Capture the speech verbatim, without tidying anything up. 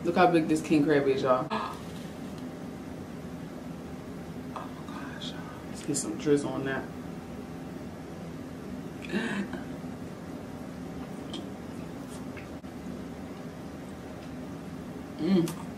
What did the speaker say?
Look how big this king crab is, y'all. Oh my gosh, y'all. Let's get some drizzle on that. Mmm.